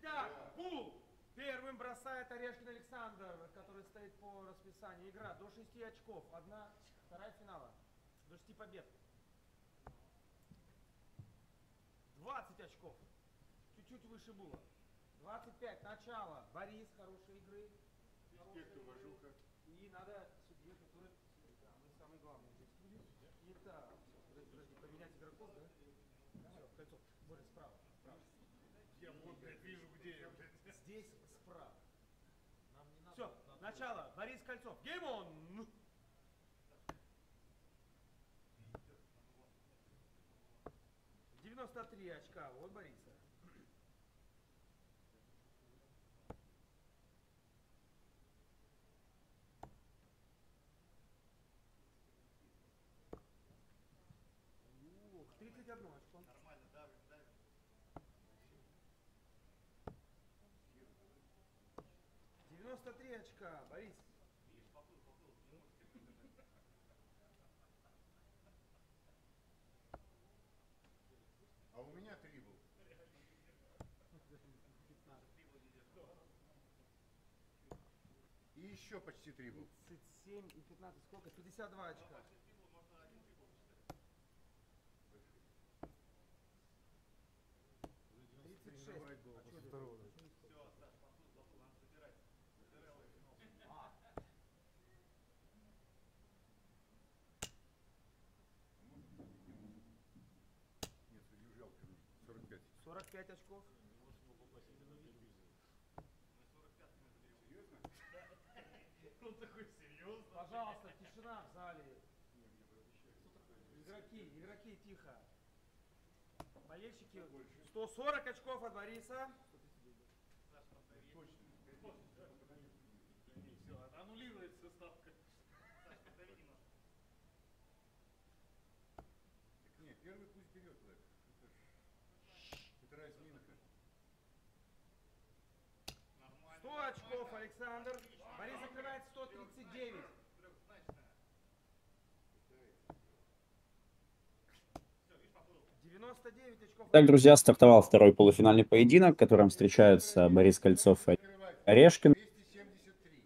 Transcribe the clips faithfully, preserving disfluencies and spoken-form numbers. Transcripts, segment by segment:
Итак, пул. Первым бросает Орешкин Александр, который стоит по расписанию. Игра до шести очков. Одна, вторая финала. До шести побед. двадцать очков. Чуть-чуть выше было. двадцать пять. Начало. Борис, хорошей игры. Респект, уважуха. И надо судье, который... Да, мы самые главные здесь были. Итак, подожди, поменять игроков, да? Все, кольцо. Борис, справа. Справа. Я вот, блядь, вижу, где я, блядь. Здесь справа. Все, начало. Борис Кольцов. Game on! девяносто три очка от Бориса. Ух, тридцать одно очко. Нормально, давим, давим. девяносто три очка. Борис. Видишь, поплыл, поплыл. Не может терпеть. А у меня три был. И еще почти три был. тридцать семь и пятнадцать, сколько? пятьдесят два очка. тридцать шесть. А что это? Все, Саш, поплыл, поплыл, надо забирать. Забирай финал. Нет, судью жалко. сорок пять. сорок пять очков. Мы сорок пятыми заберем. Серьезно? Он такой, серьезно? Пожалуйста, тишина в зале. Игроки, игроки, тихо. Болельщики. сто сорок очков от Бориса. Саш, повтори. Точно. Все, аннулируется ставка. Саш, повтори немножко. Так нет, первый пусть берет, Блэк. Это, ж- это разминка. Нормально. сто очков, Александр. Борис закрывает сто тридцать девять. Трехзначная. Все, видишь, поплыл. девяносто девять очков. Так, друзья, стартовал второй полуфинальный поединок, в котором встречаются Борис Кольцов и Орешкин. двести семьдесят три.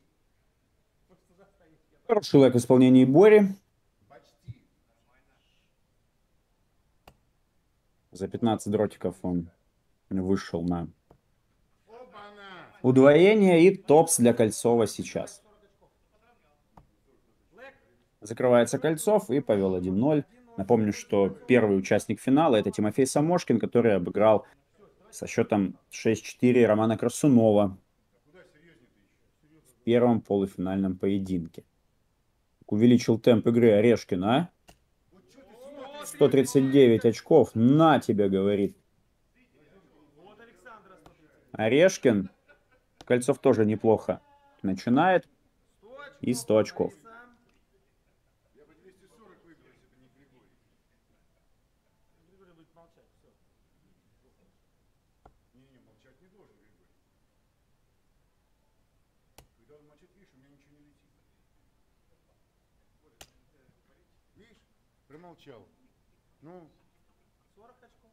Хороший лайк в исполнении Бори. Почти. За пятнадцать дротиков он вышел на Оба-на! удвоение. И топс для Кольцова сейчас. Закрывается Кольцов и повел один ноль. Напомню, что первый участник финала — это Тимофей Самошкин, который обыграл со счетом шесть четыре Романа Красунова Куда серьезнее-то еще? в первом полуфинальном поединке. Увеличил темп игры Орешкин, а? Вот что ты смотришь? сто тридцать девять очков. На тебе, говорит Вот Александра сто тридцать. Орешкин. Кольцов тоже неплохо начинает. сто очков. И сто очков. Бориса. Я бы двести сорок выиграл, если бы не Григорий. Григорий будет молчать. Все. Не-не, молчать не должен Григорий. Когда он молчит, видишь, у меня ничего не летит. Видишь? Промолчал. Ну, сорок очков.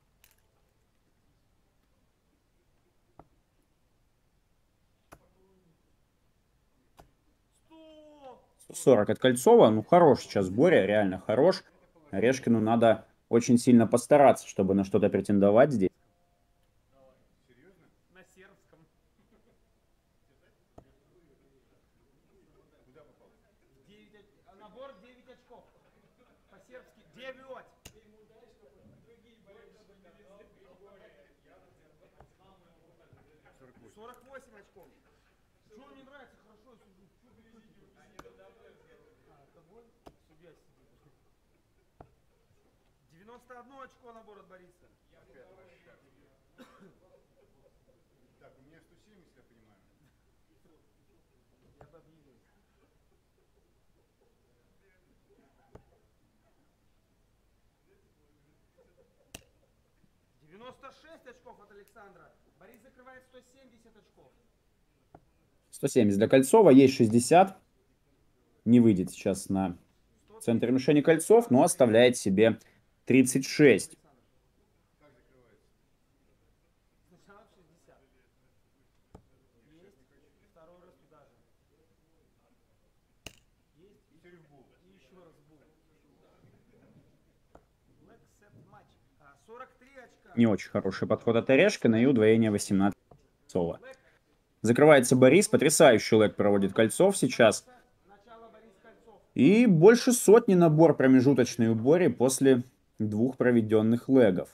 сто. сто сорок от Кольцова. Ну, хорош сейчас Боря, реально хорош. Орешкину надо очень сильно постараться, чтобы на что-то претендовать здесь. серьезно? На сербском. Куда попал? девять, оч- а набор девять очков. По-сербски девять. сорок восемь. сорок восемь очков. Что мне нравится, хорошо я сижу. Чё вы хотите? А, алкоголь? Судья сидит. девяносто одно очко набор от Бориса. Опять вращаться. Так, у меня сто семьдесят, я понимаю. Я бы объявил. девяносто шесть очков от Александра. Борис закрывает сто семьдесят очков. сто семьдесят для Кольцова. Есть шестьдесят. Не выйдет сейчас на центр мишени Кольцов, но оставляет себе тридцать шесть. Как закрывается? Сначала шестьдесят. Второй раз туда же. Есть. И еще раз бул. Black set матч. А, сорок три очка. Не очень хороший подход от Орешкина и удвоение восемнадцать. Закрывается Борис. Потрясающий лэг проводит Кольцов сейчас. Начало Борис Кольцов. И больше сотни набор промежуточный у Бори после двух проведенных лэгов.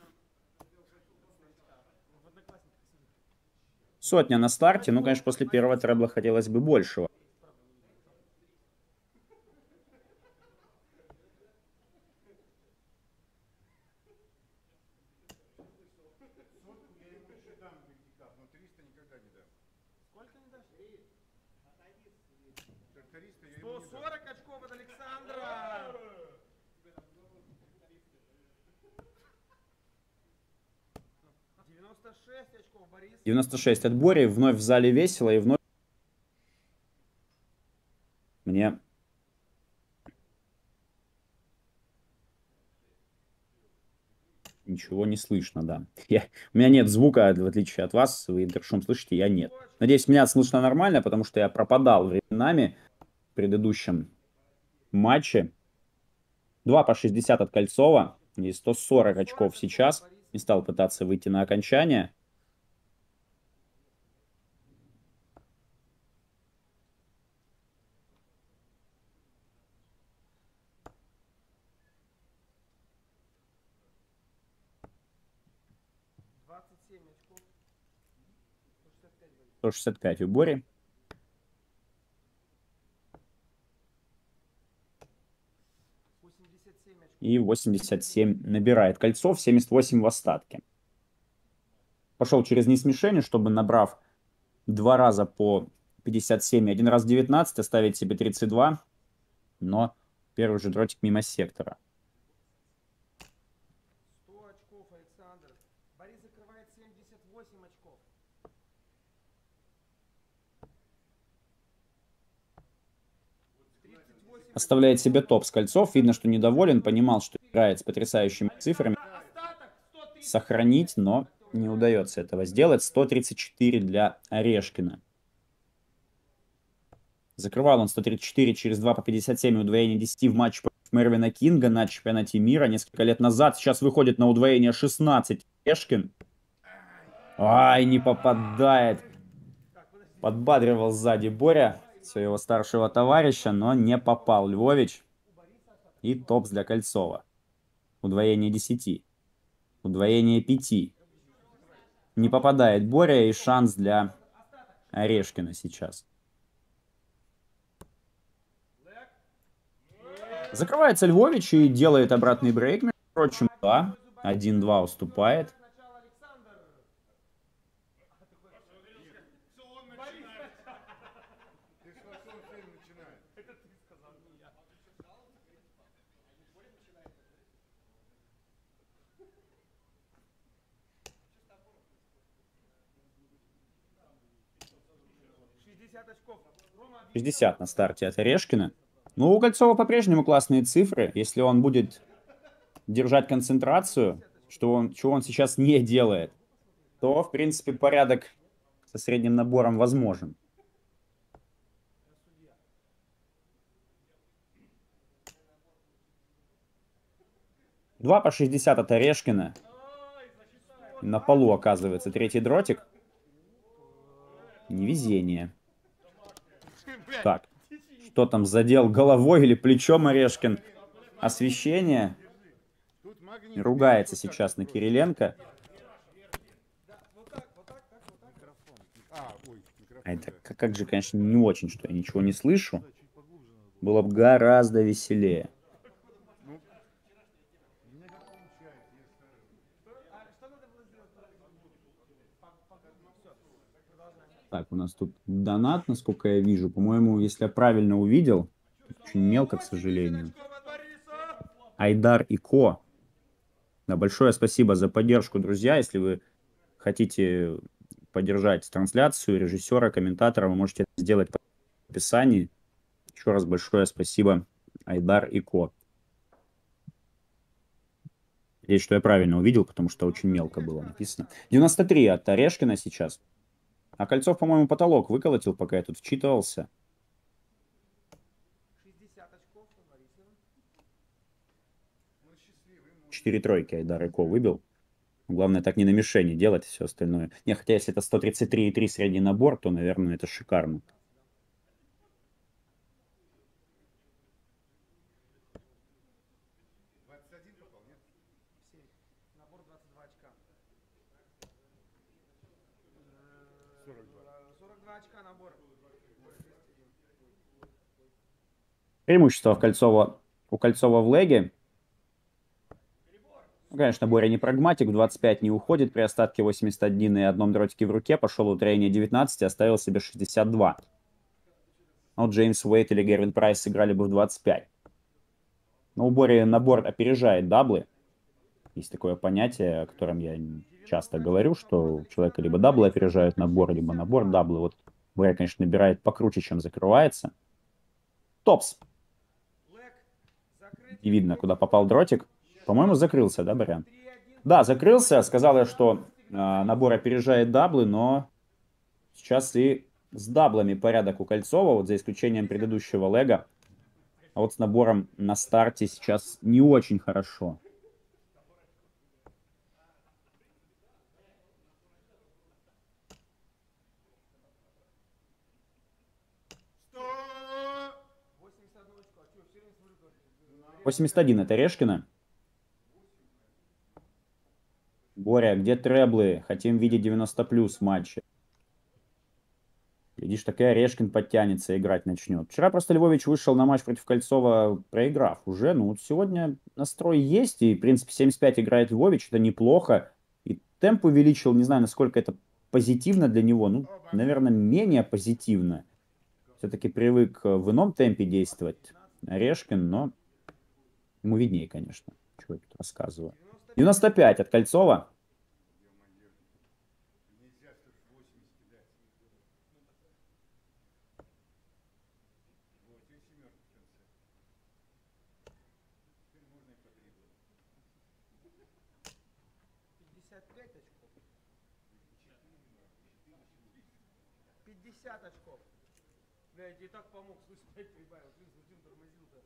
Сотня на старте. Ну, конечно, после первого требла хотелось бы большего. Но триста никогда не дам. Сколько не дашь? Тракториста я ему не сто дам. сорок очков от Александра. девяносто шесть очков Борис. девяносто шесть от Бори. Вновь в зале весело и вновь... Мне... Ничего не слышно, да. Я... У меня нет звука, в отличие от вас. Вы интершум слышите, я нет. Надеюсь, меня слышно нормально, потому что я пропадал временами в предыдущем матче. два по шестьдесят от Кольцова. И сто сорок очков сейчас. Не стал пытаться выйти на окончание. двадцать семь очков. сто шестьдесят пять Борис. сто шестьдесят пять у Бори. восемьдесят семь очков. И восемьдесят семь набирает Кольцов. семьдесят восемь в остатке. Пошел через несмешение, чтобы, набрав два раза по пятьдесят семь и один раз девятнадцать, оставить себе тридцать два. Но первый же дротик мимо сектора. сто очков Александр. Борис закрывает семьдесят восемь очков. тридцать восемь Оставляет себе топ с Кольцов. Видно, что недоволен. Понимал, что играет с потрясающими цифрами. остаток сто тридцать. Сохранить, но не удается этого сделать. сто тридцать четыре для Орешкина. Закрывал он сто тридцать четыре через два по пятьдесят семь, удвоение десять в матче против Мервина Кинга на чемпионате мира несколько лет назад. Сейчас выходит на удвоение шестнадцать Орешкин. Ай, не попадает. Подбадривал сзади Боря своего старшего товарища, но не попал Львович. И топс для Кольцова. Удвоение десять. Удвоение пять. Не попадает Боря, и шанс для Орешкина сейчас. Закрывается Львович и делает обратный брейк. Между прочим, да. один-два уступает. Сначала Александр. Все он начинает. Ты с Лосом все начинает. Это ты сказал, не я. шестьдесят очков. Рома, объясни. шестьдесят на старте от Орешкина. Ну, у Кольцова по-прежнему классные цифры. Если он будет держать концентрацию, что он, чего он сейчас не делает, то, в принципе, порядок со средним набором возможен. два по шестьдесят от Орешкина. На полу оказывается третий дротик. Невезение. Так, что там, задел головой или плечом Орешкин? Освещение. Тут магний. Ругается сейчас на Кириленко. А, ой, микрофон. А это да. как, как же, конечно, не очень, что я ничего не слышу. Было бы гораздо веселее. Ну, у меня как получается, я стараюсь. А что надо было сделать? Все, Так, у нас тут донат, насколько я вижу. По-моему, если я правильно увидел, очень мелко, к сожалению. Айдар и Ко. Да, большое спасибо за поддержку, друзья. Если вы хотите поддержать трансляцию, режиссера, комментатора, вы можете это сделать в описании. Еще раз большое спасибо, Айдар и Ко. Надеюсь, что я правильно увидел, потому что очень мелко было написано. девяносто три от Орешкина сейчас. А Кольцов, по-моему, потолок выколотил, пока я тут вчитывался. шестьдесят очков у Борисова. Четыре тройки Айдар Эко выбил. Главное так не на мишени делать, все остальное. Не, хотя если это сто тридцать три и три средний набор, то, наверное, это шикарно. двадцать один попал, нет? семь. Набор двадцать два очка. сорок два. сорок два очка набор. Преимущество в Кольцова, у Кольцова в леге. Ну, конечно, Боря не прагматик, в двадцать пять не уходит при остатке восемьдесят один и одном дротике в руке. Пошел утроение девятнадцать и оставил себе шестьдесят два. А вот Джеймс Уэйт или Гервин Прайс сыграли бы в двадцать пять. Но у Бори набор опережает даблы. Есть такое понятие, о котором я часто говорю, что у человека либо даблы опережают набор, либо набор даблы. Вот Боря, конечно, набирает покруче, чем закрывается. Топс. Не видно, куда попал дротик. По-моему, закрылся, да, Борян? Да, закрылся. Сказал я, что э, набор опережает даблы, но сейчас и с даблами порядок у Кольцова, вот за исключением предыдущего лега. А вот с набором на старте сейчас не очень хорошо. восемьдесят один это Решкина. Боря, где треблы? Хотим видеть девяносто плюс в матче. Видишь, такая Решкин подтянется, играть начнет. Вчера просто Львович вышел на матч против Кольцова, проиграв уже. Ну, вот сегодня настрой есть, и, в принципе, семьдесят пять играет Львович, это неплохо. И темп увеличил, не знаю, насколько это позитивно для него. Ну, наверное, менее позитивно. Все-таки привык в ином темпе действовать Решкин, но ему виднее, конечно, что я тут рассказываю. девяносто пять от Кольцова. Нельзя сто восемьдесят кидать. Вот, и семерка в конце. Теперь можно и потребовать. пятьдесят пять очков. пятьдесят очков. Бля, я тебе так помог, слышь, пять прибавил. Блин, зачем тормозил-то?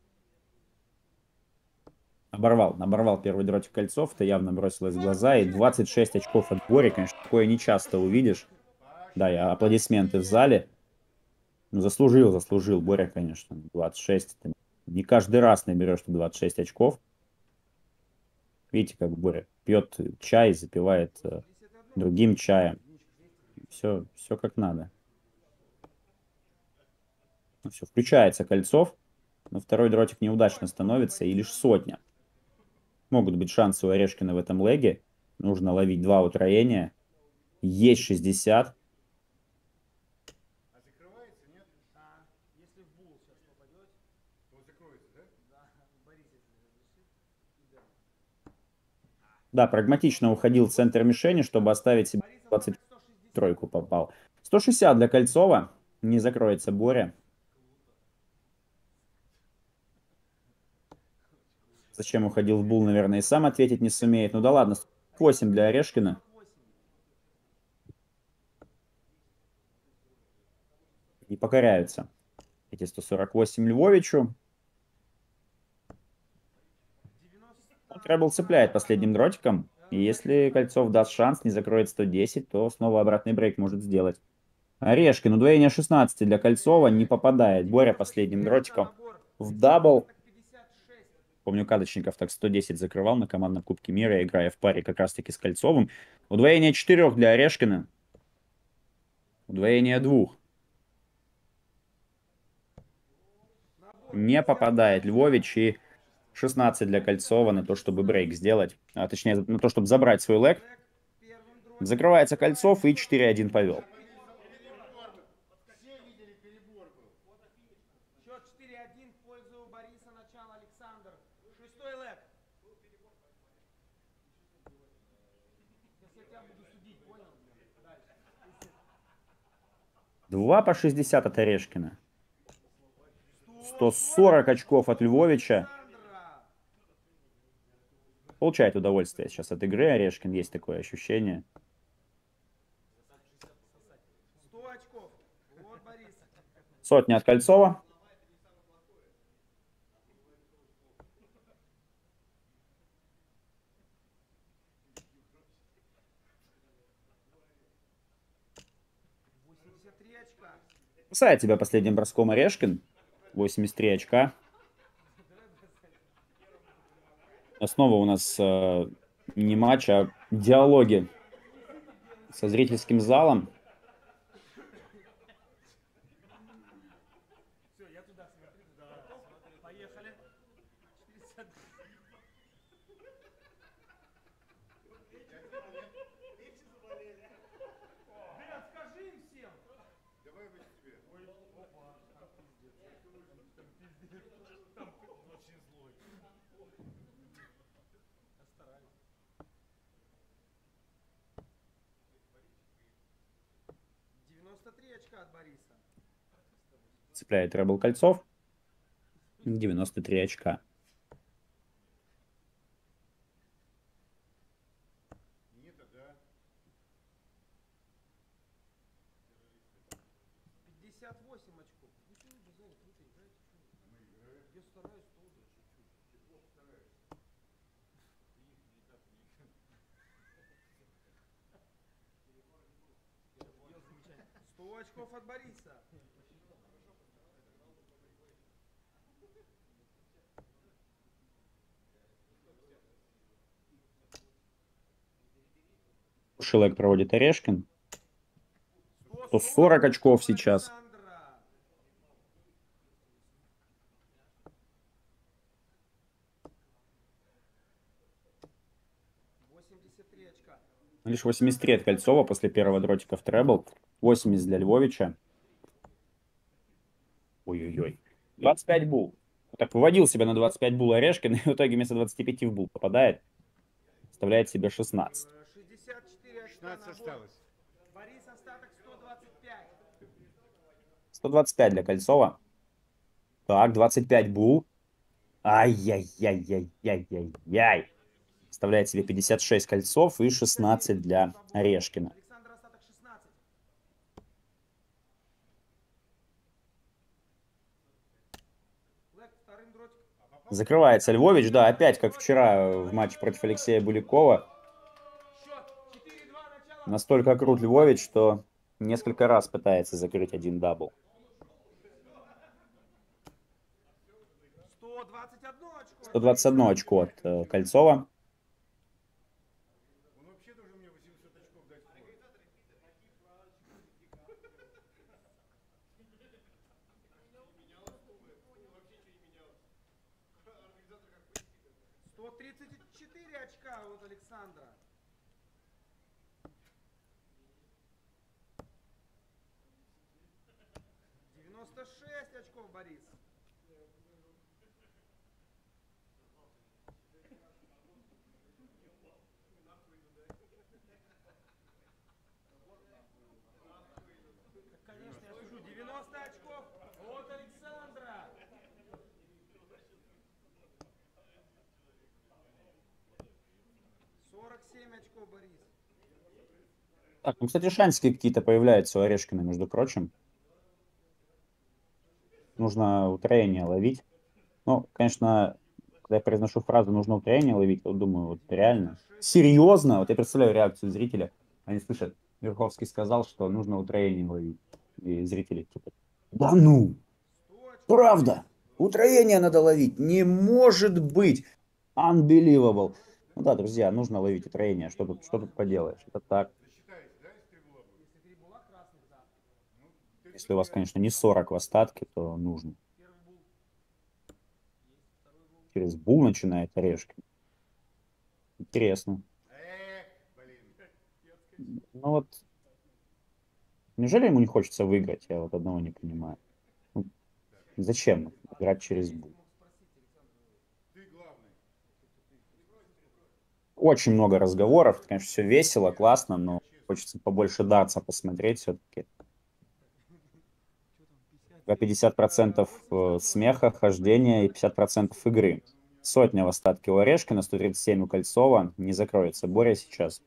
Оборвал, оборвал первый дротик Кольцов, это явно бросилось в глаза. И двадцать шесть очков от Бори, конечно, такое не часто увидишь. Да, и аплодисменты в зале. Ну, заслужил, заслужил Боря, конечно. двадцать шесть. Это не каждый раз наберешь ты двадцать шесть очков. Видите, как Боря пьет чай, запивает э, другим чаем. Все, все как надо. Ну, все, включается Кольцов. Но второй дротик неудачно становится, и лишь сотня. Могут быть шансы у Орешкина в этом леге. Нужно ловить два утроения. Есть шестьдесят. А закрывается, нет? А, если в бул сейчас попадете, То закроется, да? да, Борис, если разрешит, и да. Да, прагматично уходил в центр мишени, чтобы оставить себе двадцать тройку попал. сто шестьдесят для Кольцова. Не закроется Боря. Зачем уходил в бул, наверное, и сам ответить не сумеет. Ну да ладно, восемь для Орешкина. Не покоряются эти сто сорок восемь Львовичу. Ну, Требл цепляет последним дротиком. И если Кольцов даст шанс, не закроет сто десять, то снова обратный брейк может сделать. Орешкин, удвоение шестнадцать для Кольцова, не попадает. Боря последним дротиком в дабл. Помню, Кадочников так сто десять закрывал на командном Кубке мира, играя в паре как раз-таки с Кольцовым. Удвоение четырех для Орешкина. Удвоение двух. Не попадает Львович, и шестнадцать для Кольцова на то, чтобы брейк сделать. А точнее, на то, чтобы забрать свой лэг. Закрывается Кольцов и четыре один повел. Все видели, перебор был. Счет четыре один в пользу Бориса, начало Александр. Шестой лэг. Сейчас я тебя буду судить, понял? Дальше. два по шестьдесят от Орешкина. сто сорок очков от Львовича. Получает удовольствие сейчас от игры Орешкин. Есть такое ощущение. Сотня от Кольцова. восемьдесят три очка. Спасает тебя последним броском Орешкин. восемьдесят три очка. Снова у нас э, не матч, а диалоги со зрительским залом. Все, я туда смотрю, туда смотрю. Поехали. четыреста. Блин, скажи им всем. Давай вы себе. Ой, опа, там пиздец. Там пиздец. Там очень злой. Я стараюсь. девяносто три очка от Бориса. Цепляет требл Кольцов. девяносто три очка. Нет, а да. пятьдесят восемь очков. Ну что вы без занят, вы-то играете, что вы? Мы играем. Я стараюсь тоже чуть-чуть. Ты плохо стараешься. Дело замечательно. сто очков от Бориса. Шилек проводит Орешкин. сто сорок очков сейчас. Александра. восемьдесят три очка. Лишь восемьдесят три от Кольцова после первого дротика в требл. восемьдесят для Львовича. Ой-ой-ой. двадцать пять бул. Так, выводил себя на двадцать пять бул Орешкин, и в итоге вместо двадцати пяти в бул попадает. Оставляет себе шестнадцать. Э, шестьдесят четыре очка шестнадцать на бой. осталось. Борис остаток сто двадцать пять. сто двадцать пять для Кольцова. Так, двадцать пять бул. Ай-яй-яй-яй-яй-яй-яй. Оставляет себе пятьдесят шесть Кольцов и шестнадцать для Орешкина. Александр остаток шестнадцать. Лек, вторым дротик. Закрывается Львович, да, опять как вчера в матче против Алексея Булякова. Счет четыре два, начало. Настолько крут Львович, что несколько раз пытается закрыть один дабл. сто двадцать одно очко. сто двадцать одно очко от э, Кольцова. Он вообще должен мне восемьсот очков дать в фору. сто тридцать четыре очка от Александра. девяносто шесть очков Борис. Конечно, я сужу. девяносто очков от Александра. сорок семь очков Борис. Так, ну, кстати, шансики какие-то появляются у Орешкина, между прочим. Нужно утроение ловить. Ну, конечно, когда я произношу фразу «нужно утроение ловить», вот думаю, вот реально, серьезно, вот я представляю реакцию зрителя. Они слышат, Верховский сказал, что нужно утроение ловить. И зрители типа, да ну, сто очков. правда, утроение надо ловить, не может быть, unbelievable. Ну да, друзья, нужно ловить утроение, что тут, что тут поделаешь, это так. Засчитаете, да, если три була будет? Если три була красных, да. Ну, ты Если у вас, конечно, не сорок в остатке, то нужно. Первый бул. Есть второй бул. Через бул начинает Орешкин. Интересно. Эх, блин. Ну вот, неужели ему не хочется выиграть? Я вот одного не понимаю. Ну, зачем играть через бул? Мог спросить Александра. Ты главный. Очень много разговоров. Это, конечно, все весело, классно, но хочется побольше дартса посмотреть все-таки. пятьдесят процентов смеха, хождения и пятьдесят процентов игры. Сотня в остатке у Орешкина, сто тридцать семь у Кольцова. Не закроется Боря сейчас.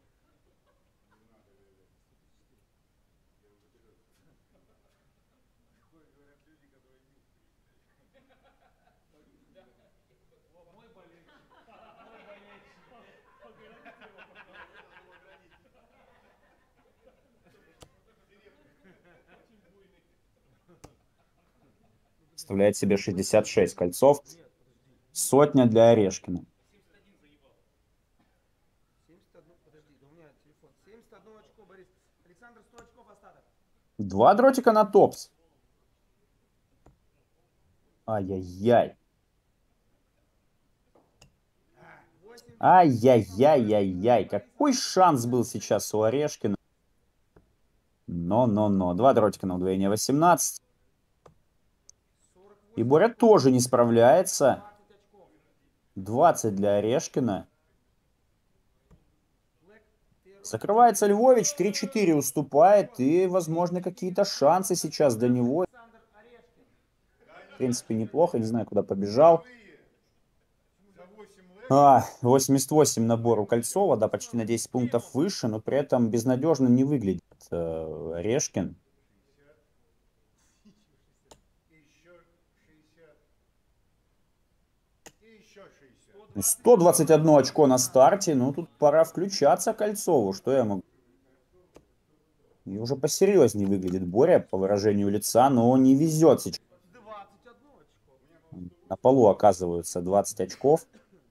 Составляет себе шестьдесят шесть кольцов. Сотня для Орешкина. семьдесят один, подожди, да у меня телефон. семьдесят одно очко, Борис. Александр, сто очков остаток. Два дротика на топс. Ай-яй-яй. Ай-яй-яй-яй-яй. Какой шанс был сейчас у Орешкина. Но-но-но. Два дротика на удвоение восемнадцать. И Боря тоже не справляется. двадцать для Орешкина. Закрывается Львович. три-четыре уступает. И, возможно, какие-то шансы сейчас для него. В принципе, неплохо. Не знаю, куда побежал. А, восемьдесят восемь набор у Кольцова, да, почти на десять пунктов выше, но при этом безнадежно не выглядит э, Орешкин. сто двадцать одно очко на старте, ну тут пора включаться Кольцову, что я могу. И уже посерьезнее выглядит Боря по выражению лица, но не везет сейчас. На полу оказываются двадцать очков.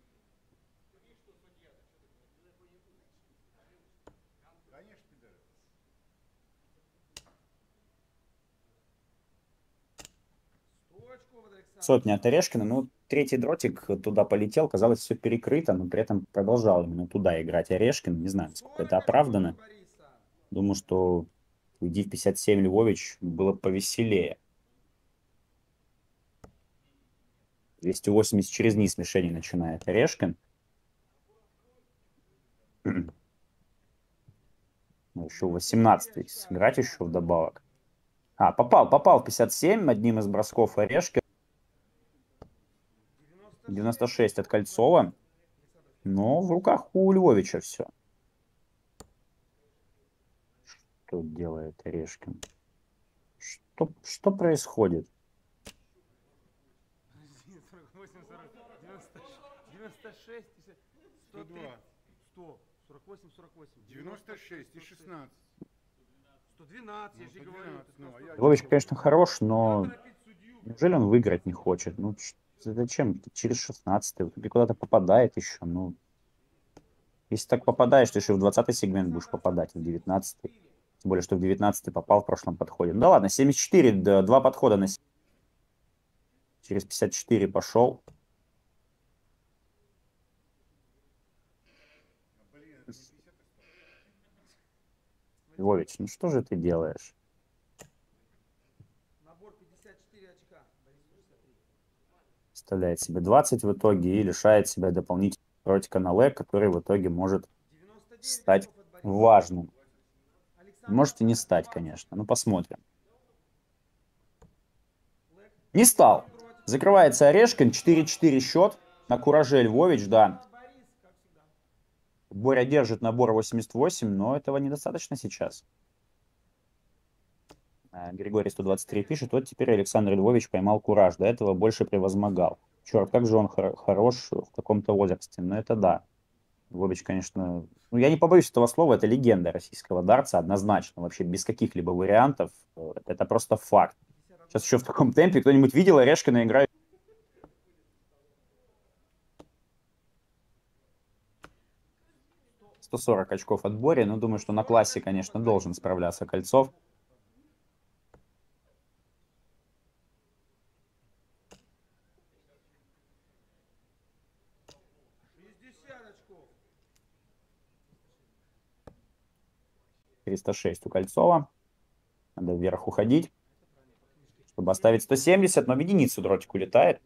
Сотня от Орешкина. Ну, третий дротик туда полетел. Казалось, все перекрыто, но при этом продолжал именно туда играть Орешкин. Не знаю, насколько это оправдано. Думаю, что уйди в пятьдесят семь Львович было повеселее. двести восемьдесят через низ мишени начинает Орешкин. Ну, еще восемнадцать сыграть еще вдобавок. А, попал, попал в пятьдесят семь одним из бросков Орешкин. девяносто шесть от Кольцова. Но в руках у Львовича все. Что делает Орешкин? Что, что происходит? девяносто шесть, сто тридцать, сто, сорок восемь, сорок восемь. девяносто шесть и шестнадцать. сто двенадцать, я же говорю. Львович, конечно, хорош, но неужели он выиграть не хочет? Ну, зачем? Через шестнадцатый. И куда-то попадает еще. Ну, если так попадаешь, ты еще в двадцатый сегмент будешь попадать, в девятнадцатый. Тем более, что в девятнадцатый попал в прошлом подходе. Ну да ладно, семьдесят четыре, да, два подхода на через пятьдесят четыре пошел. Львович, ну что же ты делаешь? Набор пятьдесят четыре очка. Вставляет себе двадцать в итоге и лишает себя дополнительного дротика на лэг, который в итоге может стать важным. Может и не стать, конечно. Ну, посмотрим. Не стал. Закрывается Орешкин. четыре-четыре счет. На кураже Львович, да. Боря держит набор восемьдесят восемь, но этого недостаточно сейчас. Григорий сто двадцать три пишет. Вот теперь Александр Львович поймал кураж. До этого больше превозмогал. Черт, как же он хор- хорош в каком-то возрасте. Но это да. Львович, конечно... Ну, я не побоюсь этого слова. Это легенда российского дартса. Однозначно. Вообще без каких-либо вариантов. Это просто факт. Сейчас еще в таком темпе. Кто-нибудь видел Орешкина играет? сто сорок очков от Бори. Но думаю, что на классе, конечно, должен справляться Кольцов. триста шесть у Кольцова. Надо вверх уходить, чтобы оставить сто семьдесят, но в единицу дротик улетает.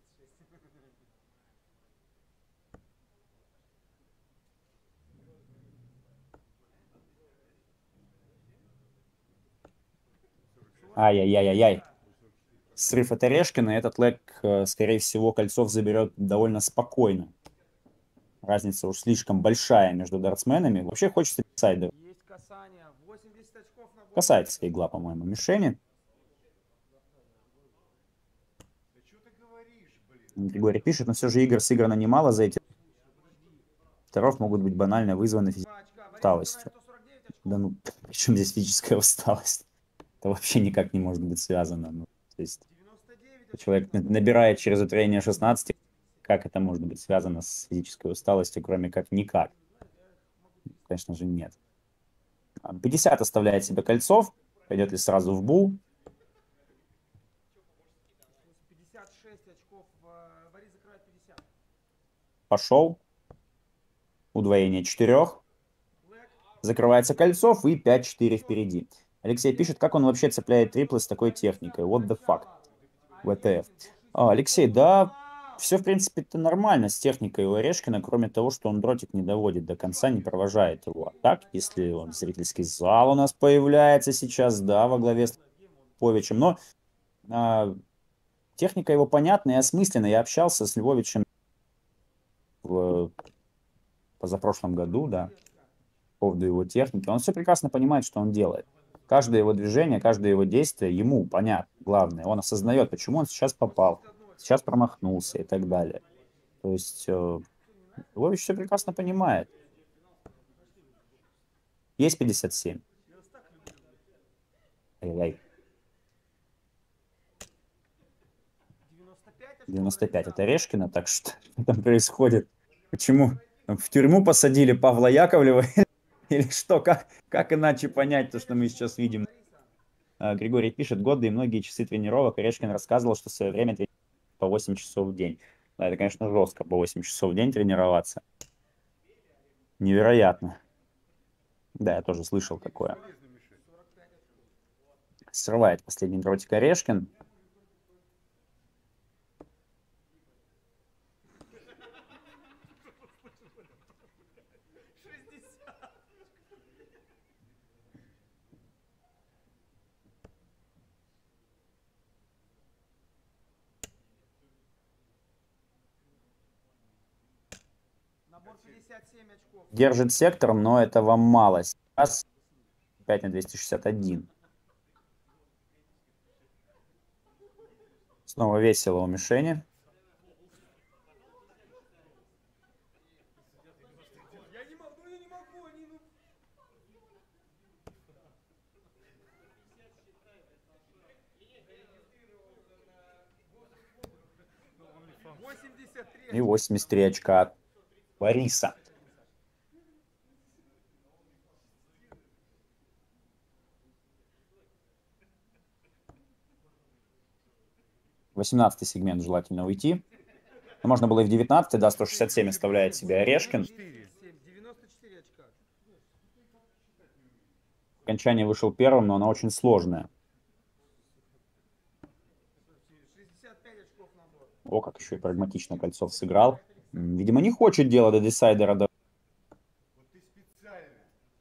Ай-яй-яй-яй-яй. Срыв от Орешкина. Этот лэг, скорее всего, Кольцов заберет довольно спокойно. Разница уж слишком большая между дартсменами. Вообще хочется сайдер. Касается игла, по-моему, мишени. Григорий пишет, но все же игр сыграно немало за эти. Второв могут быть банально вызваны физической усталостью. Да ну, причем здесь физическая усталость? Это вообще никак не может быть связано. Ну, то есть, Человек на- набирает через утроение шестнадцать. Как это может быть связано с физической усталостью, кроме как никак? Конечно же, нет. А, пятьдесят оставляет себе Кольцов. Пойдет ли сразу в бул? пятьдесят шесть очков. э, Борис закрывает пятьдесят. Пошел. Удвоение четырех. Блэк. Закрывается Кольцов и пять четыре впереди. Алексей пишет, как он вообще цепляет триплы с такой техникой. What the fuck? вэ тэ эф. А, Алексей, да, все, в принципе-то нормально с техникой у Орешкина, кроме того, что он дротик не доводит до конца, не провожает его. А так, если он зрительский зал у нас появляется сейчас, да, во главе с Львовичем, но а, техника его понятна и осмысленна. Я общался с Львовичем в позапрошлом году, да, по поводу его техники. Он все прекрасно понимает, что он делает. Каждое его движение, каждое его действие ему понятно. Главное, он осознает, почему он сейчас попал, сейчас промахнулся и так далее. То есть э, Львович все прекрасно понимает. Есть пятьдесят семь. Ай-яй. девяносто пять очков. девяносто пять это Орешкина, так что что там происходит? Почему? В тюрьму посадили Павла Яковлева? Или что? Как, как иначе понять то, что мы сейчас видим? А, Григорий пишет, годы и многие часы тренировок. Орешкин рассказывал, что в свое время тренировался по восемь часов в день. Да, это, конечно, жестко, по восемь часов в день тренироваться. Невероятно. Да, я тоже слышал такое. Срывает последний дротик Орешкин. Набор пятьдесят семь очков. Держит сектором, но это вам мало. Сейчас пять на двести шестьдесят один. Снова весело у мишени. Я не могу, я не могу, они ну... восемьдесят три. И восемьдесят три очка от Бориса. восемнадцатый сегмент желательно уйти. Но можно было и в девятнадцатый, да, сто шестьдесят семь оставляет себе Орешкин. девяносто четыре очка. Окончание вышел первым, но она очень сложная. шестьдесят пять очков набор. О, как еще и прагматично Кольцов сыграл. М, Видимо, не хочет делать до десайдера. до- Вот ты специально.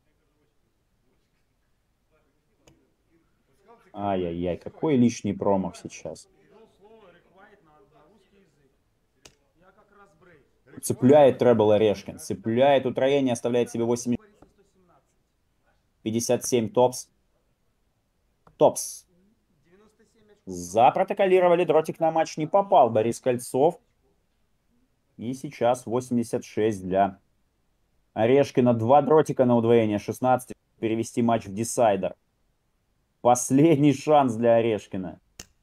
Ай-яй-яй, какой лишний промах сейчас. Перевел слово required на, на русский язык. Я как раз брейк. Цепляет требл Орешкин. Цепляет утроение, оставляет себе восемь. Бориса сто семнадцать. пятьдесят семь топс. Топс. девяносто семь очков. Запротоколировали, дротик на матч не попал. Борис Кольцов. И сейчас восемьдесят шесть для Орешкина. Два дротика на удвоение. шестнадцать. Перевести матч в десайдер. Последний шанс для Орешкина.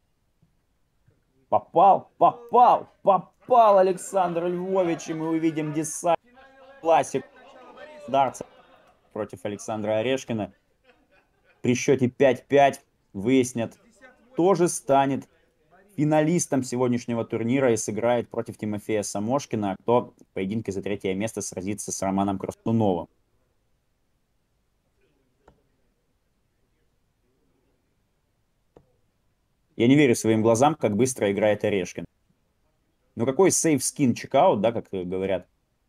Попал, попал, попал Александр Львович. И мы увидим десайдер. Классик. Дартса против Александра Орешкина. При счете пять пять выяснят, кто же станет финалистом сегодняшнего турнира и сыграет против Тимофея Самошкина, а кто в поединке за третье место сразится с Романом Крастуновым. Я не верю своим глазам, как быстро играет Орешкин. Ну какой сейф скин чекаут, да, как говорят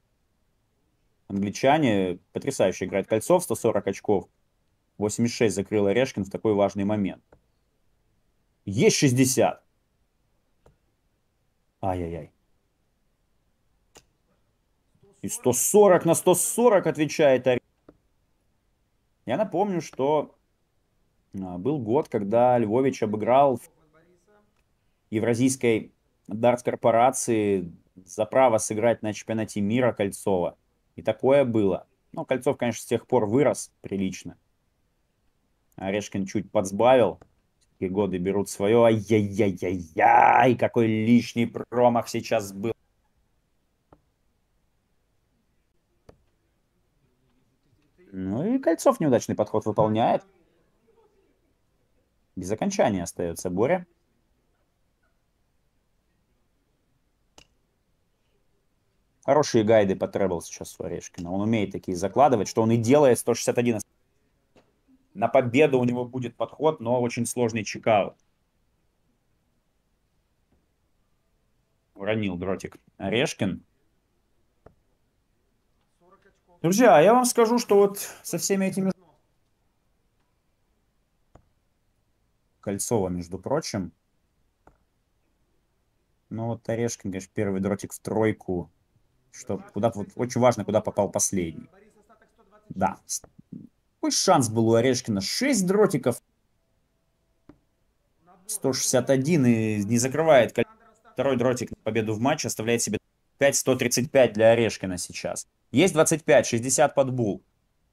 англичане. Потрясающе играет Кольцов, сто сорок очков. восемьдесят шесть закрыл Орешкин в такой важный момент. Есть шестьдесят. Ай-яй-яй. И сто сорок на сто сорок отвечает Орешкин. Я напомню, что а, был год, когда Львович обыграл в Евразийской дартс-корпорации за право сыграть на чемпионате мира Кольцова. И такое было. Ну, Кольцов, конечно, с тех пор вырос прилично. Орешкин чуть подсбавил. студенческие годы берут свое. Ай-яй-яй-яй-яй, какой лишний промах сейчас был. Ну и Кольцов неудачный подход выполняет. Без окончания остается Боря. Хорошие гайды по требл сейчас у Орешкина. Он умеет такие закладывать, что он и делает. сто шестьдесят один. На победу у него будет подход, но очень сложный чекаут. Уронил дротик Орешкин. Друзья, я вам скажу, что вот со всеми этими... Кольцова, между прочим. Ну вот Орешкин, конечно, первый дротик в тройку. Что куда вот очень важно, куда попал последний. Да. Какой шанс был у Орешкина? шесть дротиков. сто шестьдесят один и не закрывает. Второй дротик на победу в матче оставляет себе пять сто тридцать пять для Орешкина сейчас. Есть двадцать пять, шестьдесят под бул.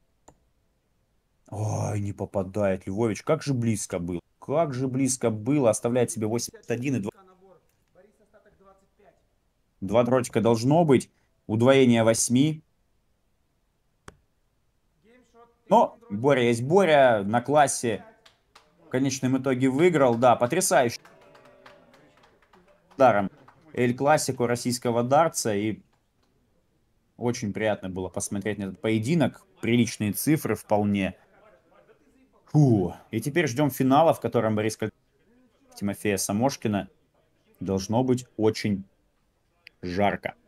Ой, не попадает Львович. Как же близко был. Как же близко было. Оставляет себе восемьдесят один и два. Два дротика должно быть. Удвоение восьми. Но Боря есть Боря. На классе в конечном итоге выиграл. Да, потрясающе. Даром Эль Классико российского дартса. И очень приятно было посмотреть на этот поединок. Приличные цифры вполне. Фу. И теперь ждем финала, в котором Борис Кольцов Тимофея Самошкина. Должно быть очень жарко.